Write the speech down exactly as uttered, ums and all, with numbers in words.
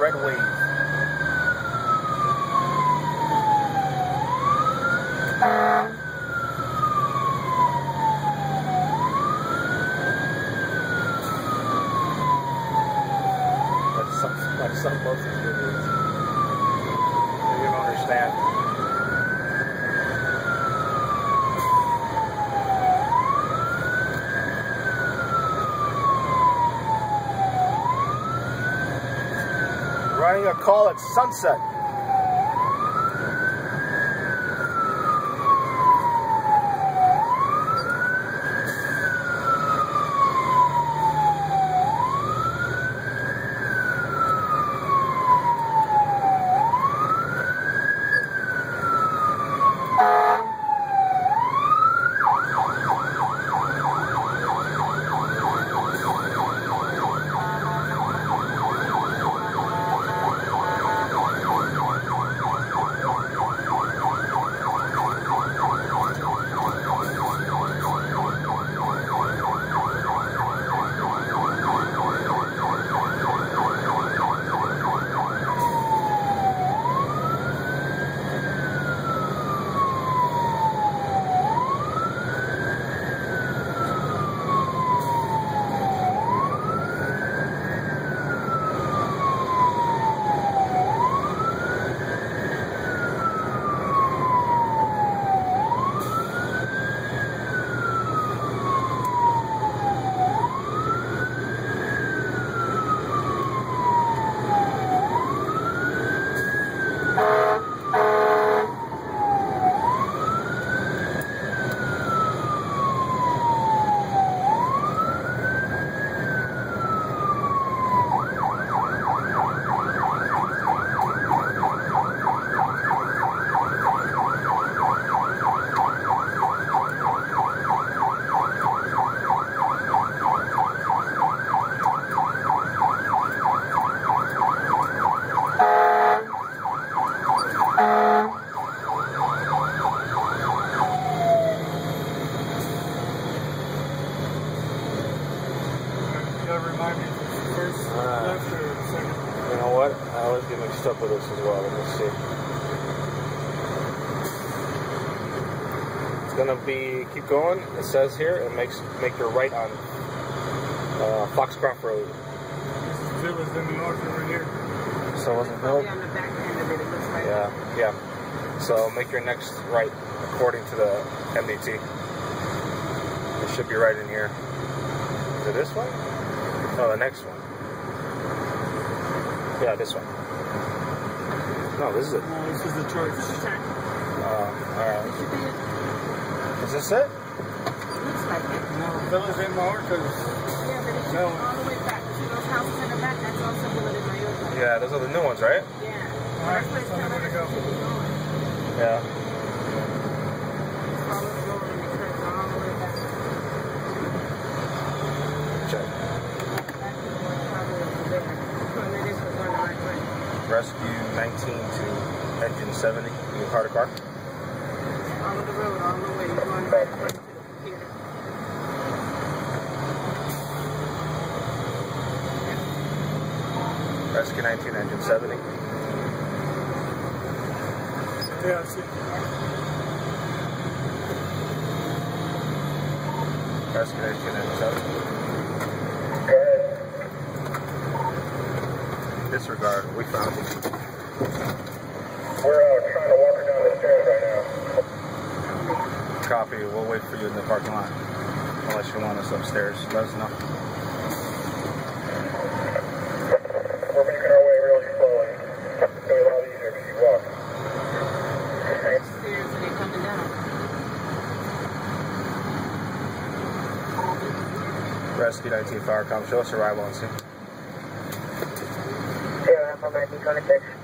red wave. That's some, like some most of the videos. You don't understand. Running a call at sunset. Up with this as well. Let me see. It's gonna be keep going. It says here it makes make your right on uh, Foxcroft Road. This is Villas in the north over here. So wasn't Bill? On the back end of it, it looks like. Yeah, yeah. So make your next right according to the M D T. It should be right in here. Is it this one? No, the next one. Yeah, this one. No, this is it. No, this is the church. Uh, alright. Is this it? Looks like it. No, Villas in Mallorca. Yeah, but it should No. be all the way back. See those houses in the back? That's also Villa de Mallorca. Yeah, those are the new ones, right? Yeah. Alright, That's so where I'm it's gonna go. should be going. Yeah. Follow the road and it curves all the way back. Check. That's the one probably over there. And it is the one right way. Rescue nineteen to engine seventy. You car to car. Follow the road all the way. You're going right way to the computer. Rescue nineteen, engine seventy. Yeah, I see. Rescue nineteen, engine seventy. Disregard. We found it. We're uh, trying to walk her down the stairs right now. Copy. We'll wait for you in the parking lot. Unless you want us upstairs. Let us know. We're making our way really slowly. It's going to be a lot easier if you walk. Stairs and they're coming down. Rescue nineteen Firecom. Show us arrival on scene. Yeah, I'm on nineteen twenty-six.